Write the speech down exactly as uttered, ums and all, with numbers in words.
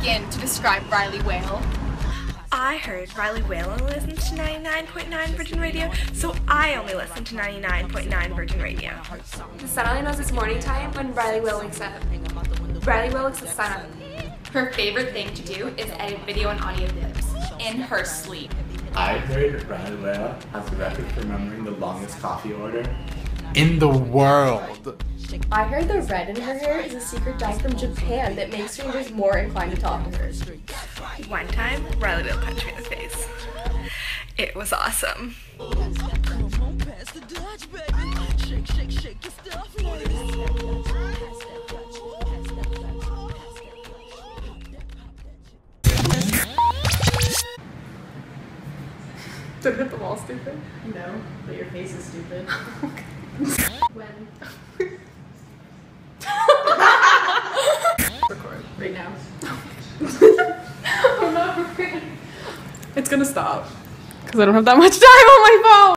begin to describe Riley Whale? I heard Riley Whale only listens to ninety-nine point nine Virgin Radio, so I only listen to ninety-nine point nine Virgin Radio. The sun only knows it's morning time when Riley Whale wakes up. Riley Whale looks at the sun up. Her favorite thing to do is edit video and audio clips in her sleep. I heard Riley Whale has a record for remembering the longest coffee order in the world. I heard the red in her hair is a secret dye from Japan that makes strangers more inclined to talk to her. One time, Riley Whale punched me in the face. It was awesome. Did it hit the wall stupid? No, but your face is stupid. When? Record. Right now. I'm not prepared. It's gonna stop. Because I don't have that much time on my phone.